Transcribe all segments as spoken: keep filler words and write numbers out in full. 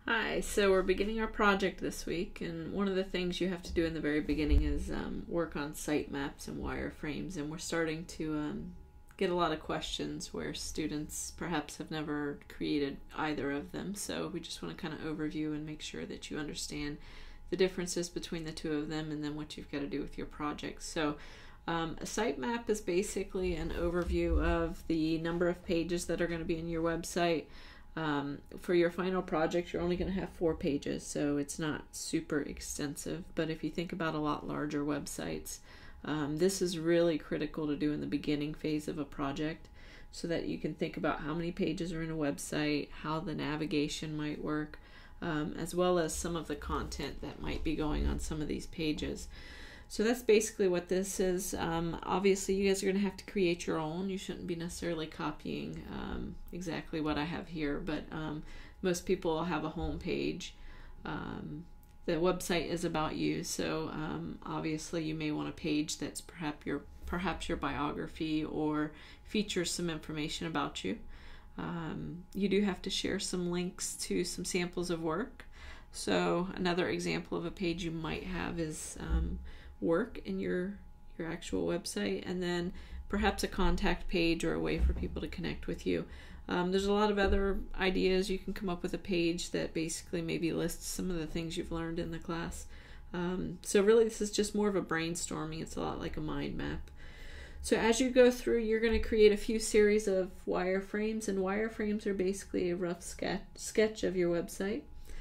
Hi, so we're beginning our project this week, and one of the things you have to do in the very beginning is um, work on sitemaps and wireframes, and we're starting to um, get a lot of questions where students perhaps have never created either of them, so we just want to kind of overview and make sure that you understand the differences between the two of them and then what you've got to do with your project. So um, a sitemap is basically an overview of the number of pages that are going to be in your website. Um, for your final project, you're only going to have four pages, so it's not super extensive. But if you think about a lot larger websites, um, this is really critical to do in the beginning phase of a project so that you can think about how many pages are in a website, how the navigation might work, um, as well as some of the content that might be going on some of these pages. So that's basically what this is. Um, obviously, you guys are going to have to create your own. You shouldn't be necessarily copying um, exactly what I have here, but um, most people have a home page. Um, the website is about you, so um, obviously you may want a page that's perhaps your perhaps your biography or features some information about you. Um, you do have to share some links to some samples of work. So another example of a page you might have is um, work in your your actual website, and then perhaps a contact page or a way for people to connect with you. Um, there's a lot of other ideas. You can come up with a page that basically maybe lists some of the things you've learned in the class. Um, so really this is just more of a brainstorming. It's a lot like a mind map. So as you go through, you're going to create a few series of wireframes, and wireframes are basically a rough sketch sketch of your website.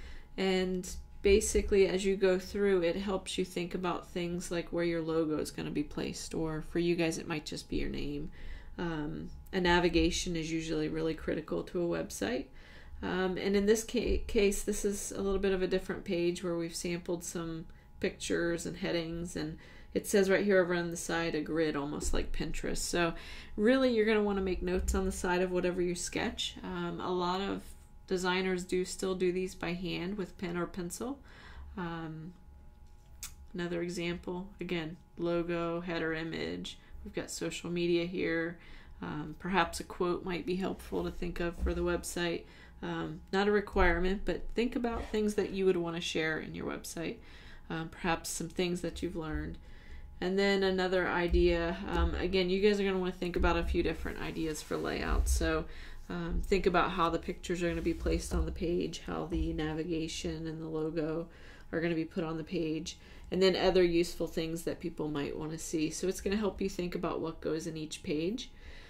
And basically, as you go through, it helps you think about things like where your logo is going to be placed, or for you guys, it might just be your name. Um, a navigation is usually really critical to a website. Um, and in this ca case, this is a little bit of a different page where we've sampled some pictures and headings, and it says right here over on the side a grid, almost like Pinterest. So really, you're going to want to make notes on the side of whatever you sketch. Um, a lot of designers do still do these by hand with pen or pencil. Um, another example, again, logo, header image. We've got social media here. Um, perhaps a quote might be helpful to think of for the website. Um, not a requirement, but think about things that you would want to share in your website. Um, perhaps some things that you've learned. And then another idea, um, again, you guys are going to want to think about a few different ideas for layout. So Um, think about how the pictures are going to be placed on the page, how the navigation and the logo are going to be put on the page, and then other useful things that people might want to see. So it's going to help you think about what goes in each page.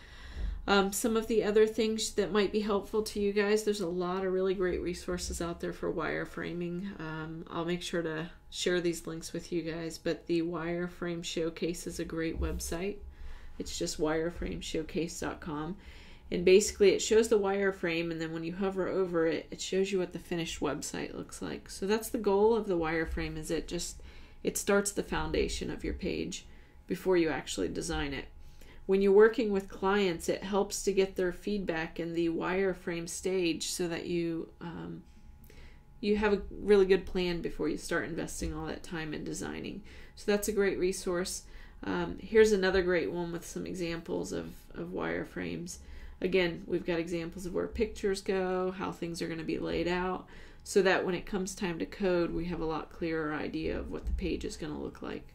Um, some of the other things that might be helpful to you guys, there's a lot of really great resources out there for wireframing. Um, I'll make sure to share these links with you guys, but the Wireframe Showcase is a great website. It's just wireframe showcase dot com. And basically it shows the wireframe, and then when you hover over it, it shows you what the finished website looks like. So that's the goal of the wireframe, is it just, it starts the foundation of your page before you actually design it. When you're working with clients, it helps to get their feedback in the wireframe stage so that you, um, you have a really good plan before you start investing all that time in designing. So that's a great resource. Um, here's another great one with some examples of, of wireframes. Again, we've got examples of where pictures go, how things are going to be laid out, so that when it comes time to code, we have a lot clearer idea of what the page is going to look like.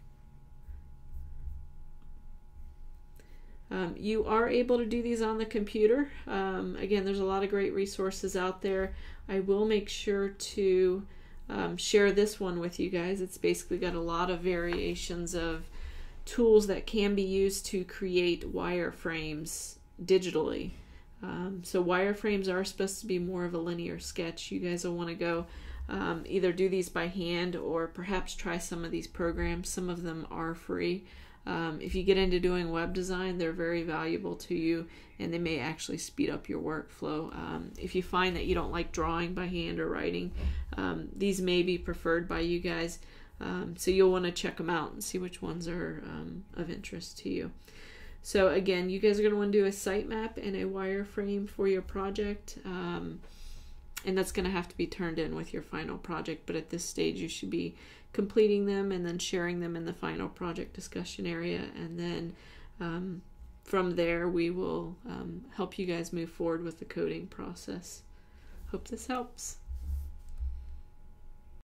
Um, you are able to do these on the computer. Um, again, there's a lot of great resources out there. I will make sure to um, share this one with you guys. It's basically got a lot of variations of tools that can be used to create wireframes digitally. Um, so wireframes are supposed to be more of a linear sketch. You guys will want to go um, either do these by hand or perhaps try some of these programs. Some of them are free. Um, if you get into doing web design, they're very valuable to you, and they may actually speed up your workflow. Um, if you find that you don't like drawing by hand or writing, um, these may be preferred by you guys. Um, so you'll want to check them out and see which ones are um, of interest to you. So again, you guys are going to want to do a sitemap and a wireframe for your project, um, and that's going to have to be turned in with your final project, but at this stage you should be completing them and then sharing them in the final project discussion area, and then um, from there we will um, help you guys move forward with the coding process. Hope this helps.